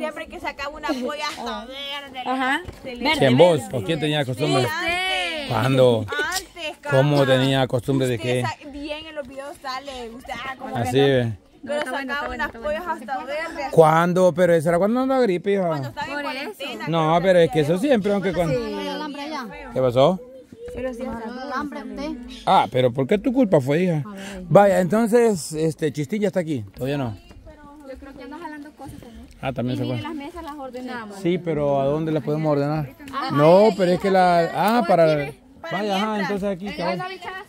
siempre que sacaba una polla hasta verde. Ajá. ¿Quién vos? ¿O quién tenía costumbre? Antes. ¿Cuándo? Antes, ¿Cómo tenía costumbre de qué? Bien en los videos sale. Usted, como Así que no. ve. Pero sacaba unas pollas hasta verdes. ¿Cuándo? Pero eso era cuando andaba gripe, hija. Cuando estaba en cuarentena. No, pero es que eso siempre, aunque cuando... ¿Qué pasó? Pero si el hambre usted. Ah, pero ¿por qué tu culpa fue, hija? Vaya, entonces, Chistilla está aquí. ¿Todavía no? Yo creo que anda jalando cosas también. Ah, también se Y fue. las mesas las ordenamos. Sí, pero ¿a dónde las podemos ordenar? No, pero es que la... Ah, para... Vaya, ajá, entonces aquí. cabal.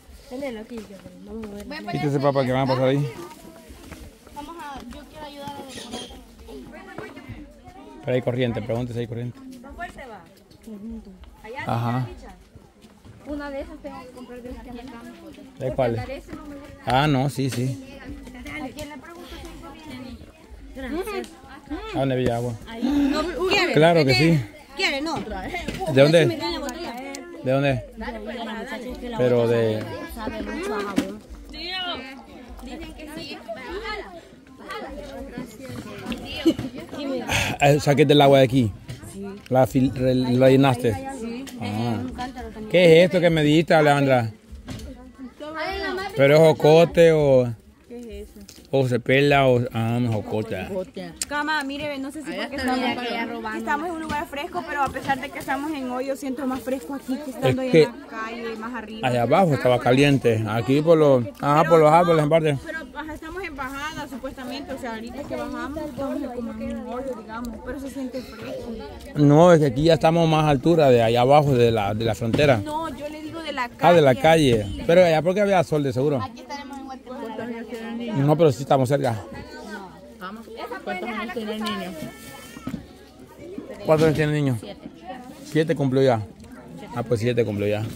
Quítese, papá, que van a pasar ahí. Vamos a, yo quiero ayudar a decorar. Pero hay corriente, pregúntese, hay corriente. Ajá. Una de esas tengo que comprar de aquí en la cama. ¿De cuál? Ah, no, sí, sí. ¿A quién le pregunto si Gracias. ¿A dónde había agua? ¿Quiere? Claro que sí. ¿Quiere? No. ¿De dónde? ¿De dónde? Pero de... Sabe mucho a jabón. Saqué del agua de aquí. La llenaste. Ah. ¿Qué es esto que me diste, Alejandra? ¿Pero es jocote o...? O se pela o... Ah, jocote. Cama, mire, no sé si porque estamos en un lugar fresco, pero a pesar de que estamos en hoy, yo siento más fresco aquí que estando Es ahí que en la calle, más arriba. Allá abajo estaba caliente. Aquí por los... Ah, por los árboles en parte. Pero estamos en bajada, supuestamente, o sea, ahorita que bajamos, estamos como en un hoyo, digamos, pero se siente fresco. No, es que aquí ya estamos más a altura de allá abajo de la frontera. No, yo le digo de la calle. Ah, de la calle. Pero allá porque había sol de seguro. aquí estaremos en Guatemala? No, pero sí estamos cerca. ¿Cuántos años tiene el niño? ¿Cuántos años tiene el niño? 7 cumplió ya. Ah, pues 7 cumplió ya.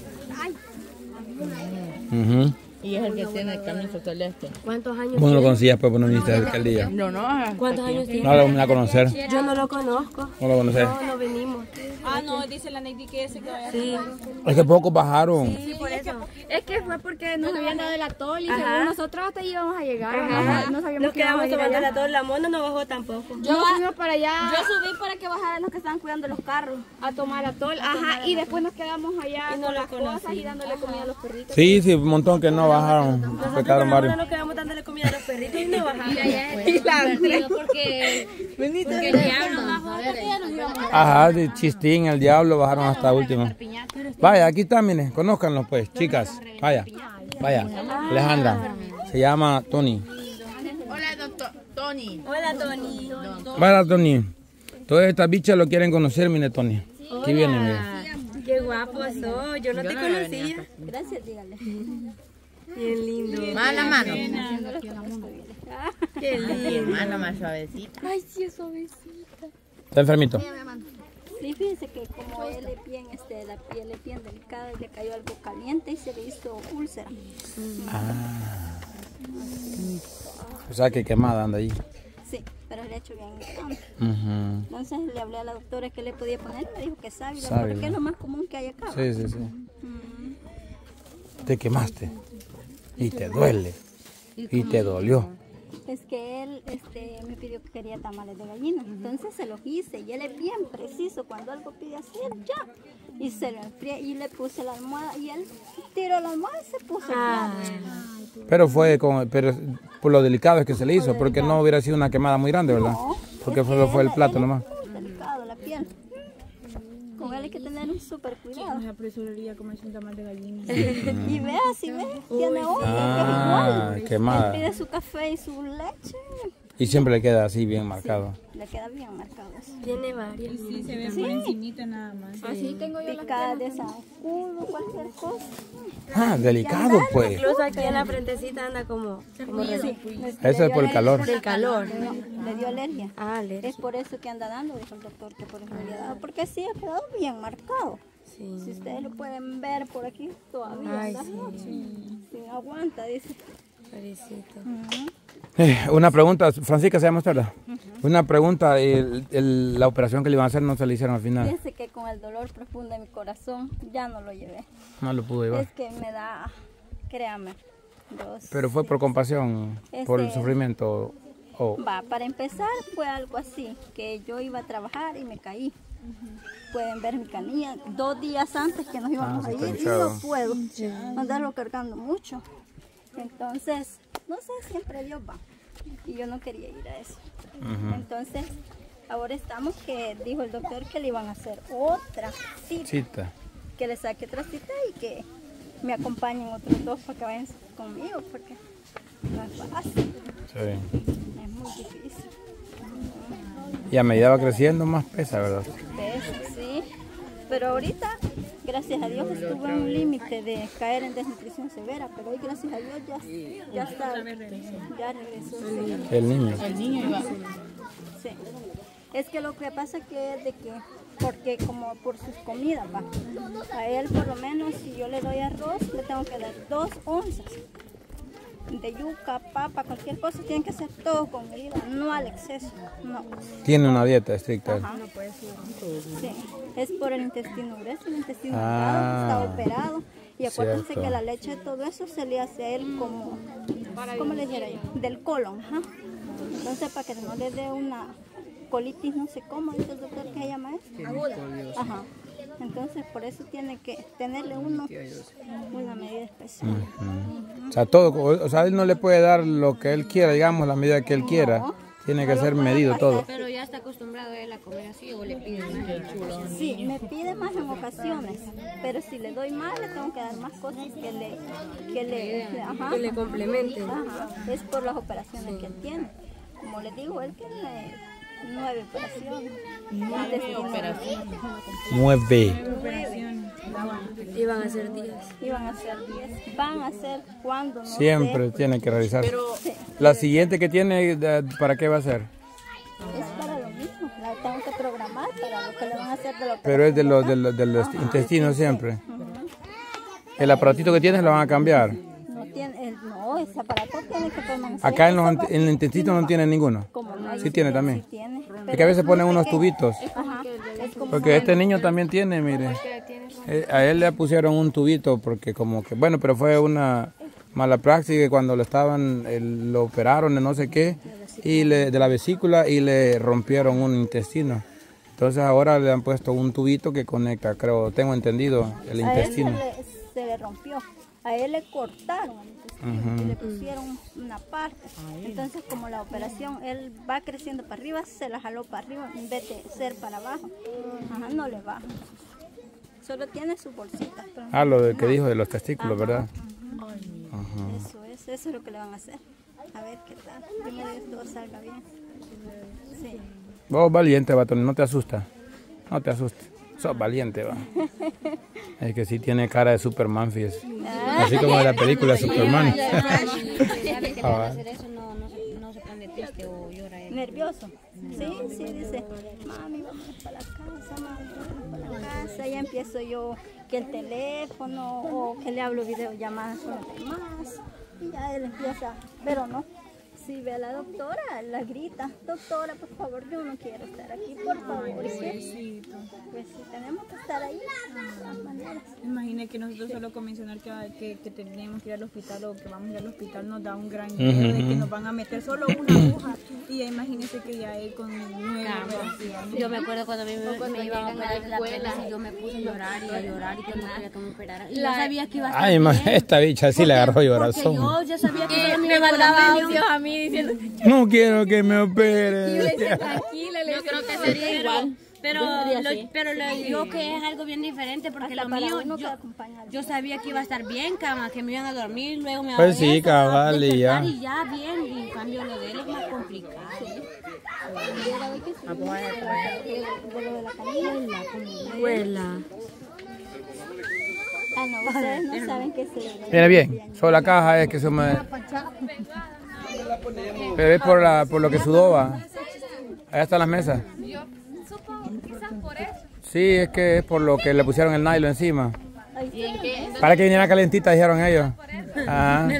Ujú. Y es el que tiene el camisa celeste. ¿Cuántos años Vos no lo tiene? conocías, pues, vos no viniste a la alcaldía. No, no. ¿Cuántos años tiene? No lo vine a conocer. Yo no lo conozco. No lo conocés. No, no venimos. Ah, no, dice la Neidy que ese que vaya a Sí. Es que pocos bajaron. Sí, por eso. Es que fue porque nos habían dado el atol y según nosotros hasta ahí íbamos a llegar. No sabíamos Nos que íbamos quedamos a llegar tomando allá. la torre. La mona no bajó tampoco. Yo fuimos para allá Yo subí para que bajaran los que estaban cuidando los carros. a tomar atol, ajá, y después nos quedamos allá Y no con lo las cosas conocí. y dándole comida a los perritos. Sí, sí, un montón que no bajaron. Nosotros Se con quedaron la mona varios. nos quedamos dándole comida a los perritos y no bajaron. Porque el diablo bajó. Ajá, de Chistín, el diablo, bajaron hasta último. Vaya, aquí está, miren, conózcanlos pues, chicas. Vaya, vaya. Alejandra, se llama Tony. Hola, doctor Tony. Hola, Tony. Vaya, Tony. Todas estas bichas lo quieren conocer, mire, Tony. Aquí viene, mire. Qué guapo sos. Yo no te conocía. Gracias, dígale. Bien lindo. Más la mano. Qué lindo. Mano más suavecita. Ay, sí, es suavecita. Está enfermito. Sí, fíjese que como él es bien, la piel es bien delicada, le cayó algo caliente y se le hizo úlcera. Ah. O sea que quemada anda ahí. Sí, pero le ha hecho bien grande. Ujú. Entonces le hablé a la doctora que le podía poner, me dijo que sábila, Sábila. porque es lo más común que hay acá. Sí, sí, sí. Te quemaste. Y te duele. Y te dolió. Es que él me pidió que quería tamales de gallina, entonces se los hice y él es bien preciso, cuando algo pide hacer ya. Y se lo enfrié y le puse la almohada y él tiró la almohada y se puso el plato. Pero pero por lo delicado es que se le hizo, porque no hubiera sido una quemada muy grande, ¿verdad? Porque solo fue el plato nomás. Muy delicado la piel. Con él hay que tener un súper cuidado. Me apresuraría comerse un tamal de gallina. Y vea, si ve, tiene otro Ah, que es igual. quemada. Él pide su café y su leche, Y siempre le queda así bien marcado. le queda bien marcado eso. Tiene varias. Sí, se ve por encimita nada más. Así tengo yo las Picada de zancudo, cualquier cosa. Ah, delicado pues. Incluso aquí en la frentecita anda como Eso es por el calor. del calor. Le dio alergia. Ah, Es por eso que anda dando, dijo el doctor, que por eso le ha dado. Porque sí ha quedado bien marcado. Sí. Si ustedes lo pueden ver por aquí, todavía Ay, anda. sí. Sí, aguanta, dice. Parecito. Una pregunta, Francisca se llama usted, ¿verdad? Una pregunta, la operación que le iban a hacer no se le hicieron al final. Fíjese que con el dolor profundo de mi corazón ya no lo llevé. No lo pude llevar. Es que me da, créame, Pero fue por compasión, por el Este- sufrimiento, Oh. Va, para empezar fue algo así, que yo iba a trabajar y me caí. Pueden ver mi canilla, 2 días antes que nos íbamos a ir y no puedo andarlo cargando mucho. Entonces, no sé, siempre Dios va. Y yo no quería ir a eso. Entonces, ahora estamos que dijo el doctor que le iban a hacer otra cita. Que le saque otra cita y que me acompañen otros 2 para que vayan conmigo, porque no es fácil. Sí. Es muy difícil. Y a medida va creciendo más pesa, ¿verdad? Pesa, sí. Pero ahorita, gracias a Dios, estuve en un límite de caer en desnutrición severa, pero hoy gracias a Dios ya está, ya regresó. Sí. El niño. Sí. Es que lo que pasa que es de que, porque como por sus comidas, va, a él por lo menos si yo le doy arroz, le tengo que dar 2 onzas de yuca, papa, cualquier cosa, tiene que ser todo con medida, no al exceso, no. Tiene una dieta estricta. Ajá. Sí, es por el intestino grueso, el intestino delgado, está operado. Y acuérdense Cierto. que la leche, todo eso se le hace a él como, ¿cómo le dijera yo? Del colon, ajá. Entonces, para que no le dé una colitis, no sé cómo, dice el doctor que se llama eso. Aguda. Ajá. Entonces, por eso tiene que tenerle una medida especial. O sea, todo, o sea, él no le puede dar lo que él quiera, digamos, la medida que él quiera. Tiene que ser medido todo. Pero ya está acostumbrado él a comer así o le pide más. Sí, me pide más en ocasiones, pero si le doy más, le tengo que dar más cosas que le complementen. Ajá. Es por las operaciones que él tiene. Como les digo, él tiene 9 operaciones. 9. Iban a ser 10. Iban a ser 10. Van a ser cuando no Siempre sé. tiene que realizar. Sí. La siguiente que tiene, ¿para qué va a ser? Es para lo mismo. La tengo que programar para lo que le van a hacer de la operación. Pero es de los intestinos siempre. El aparatito que tienes lo van a cambiar. No, ese aparato tiene que permanecer. Acá en el intestino no tiene ninguno. Como no, Sí tiene también. sí tiene. Es que a veces ponen unos tubitos. Ajá. Es como Porque este niño también tiene, mire. A él le pusieron un tubito porque como que, bueno, pero fue una mala praxis que cuando lo operaron de no sé qué, y de la vesícula y le rompieron un intestino. Entonces ahora le han puesto un tubito que conecta, creo, tengo entendido, el intestino. A él se le rompió. A él le cortaron el intestino y le pusieron una parte. Entonces, como la operación, él va creciendo para arriba, se la jaló para arriba en vez de ser para abajo. Ajá, no le baja. Solo tiene su bolsita. Ah, lo que dijo de los testículos, ¿verdad? Eso es lo que le van a hacer. A ver qué tal. Primero que todo salga bien. Sí. Vos valiente, Batón, no te asusta. No te asustes. Sos valiente, va. Es que sí tiene cara de Superman, fíjese. Así como de la película Superman. hacer eso no se pone triste o llora él. ¿Nervioso? Sí, dice, mami, vamos para la casa, mami, vamos para la casa. Ya empiezo yo que el teléfono o que le hablo videollamadas con los demás. Y ya él empieza, pero no. Si ve a la doctora, la grita, doctora, por favor, yo no quiero estar aquí, por favor. Pues sí, tenemos que estar ahí de todas maneras. Imagine que nosotros solo con mencionar que tenemos que ir al hospital o que vamos a ir al hospital nos da un gran miedo de que nos van a meter solo una aguja. Y imagínense que ya él con 9 operaciones. Yo me acuerdo cuando a mí me iban a operar de la escuela y yo me puse a llorar y que no quería que me operaran. Y yo sabía que iba a estar Ay, bien. esta bicha sí le agarró llorazón. Yo ya sabía que me mandaba audios a mí diciendo, No quiero que me operen. tranquila, yo creo que sería igual. Pero yo que es algo bien diferente porque Hasta lo para mío, uno que acompaña. yo sabía que iba a estar bien, cama, que me iban a dormir, luego me Pues sí, cabal, y ya. y ya bien, y en cambio lo de él es más complicado. De la canilla. Abuela. Ah, no, ustedes no saben que se... Viene bien. Solo la caja es que se me... Pero es por lo que sudó, va. Allá están las mesas. Yo supongo quizás por eso. Sí, es que es por lo que le pusieron el nylon encima. Para que viniera calentita, dijeron ellos. Ah.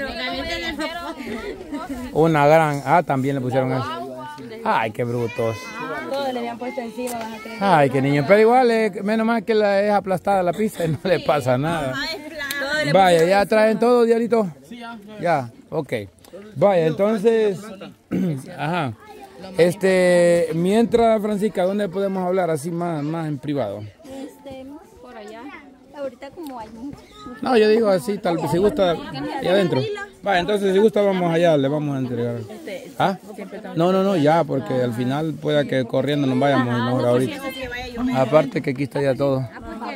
Una gran... Ah, también le pusieron eso. Ay, qué brutos. Todo le habían puesto encima, vas a creer. Ay, qué niño. Pero igual, menos mal que es aplastada la pizza y no le pasa nada. Vaya, ¿ya traen todo, Diablito? Sí, ya. Ya, ok. Vaya, entonces, ajá. Mientras, Francisca, ¿dónde podemos hablar así más en privado? Por allá. Ahorita como hay mucho. No, yo digo así, tal vez si gusta, allá adentro. Vaya, entonces si gusta vamos allá, le vamos a entregar. ¿Ah? No, ya, porque al final pueda que corriendo nos vayamos y mejor ahorita. Aparte que aquí está ya todo.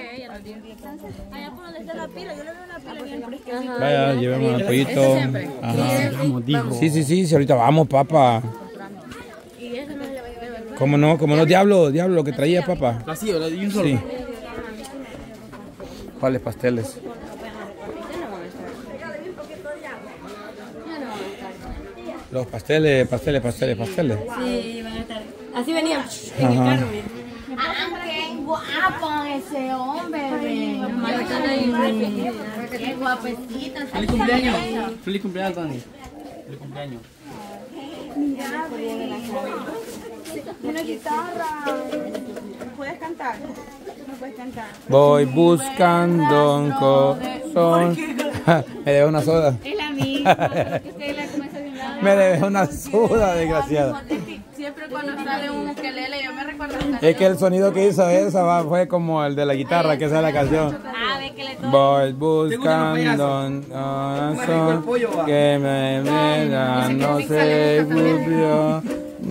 Vaya, llevemos el pollito. Ajá. Sí, ahorita vamos, papá. ¿Cómo no, diablo, lo que traía, papá? Así, ¿verdad? Y un solo. Sí. ¿Cuáles pasteles? Los pasteles. Sí, van a estar. Así venían en el carro. ¡Qué guapo ese hombre! ¡Qué guapecito! ¡Feliz cumpleaños! ¡Feliz cumpleaños, Tony! ¡Feliz cumpleaños! Una guitarra. ¿Puedes cantar? No puedes cantar. Voy buscando un corazón. Me debe una soda. Es la misma. Que usted la comienza de un lado. Me debe una soda, desgraciada. Siempre cuando sale un ukelele, yo me recuerdo. Es que el sonido que hizo esa fue como el de la guitarra, que esa es la canción. Voy buscando un corazón que me da, no se cumplió.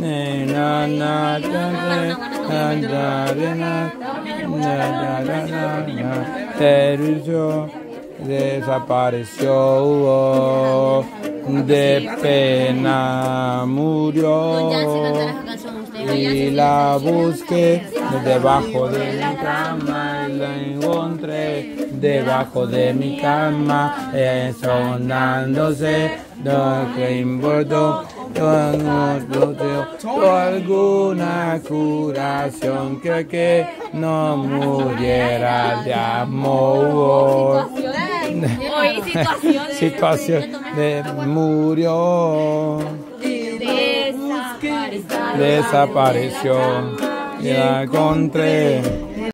Desapareció, de pena murió y la busqué debajo de mi cama y la encontré debajo de mi cama, sonándose lo que importó. Alguna curación que no muriera de amor. Situación de murió. Desapareció. Y la encontré.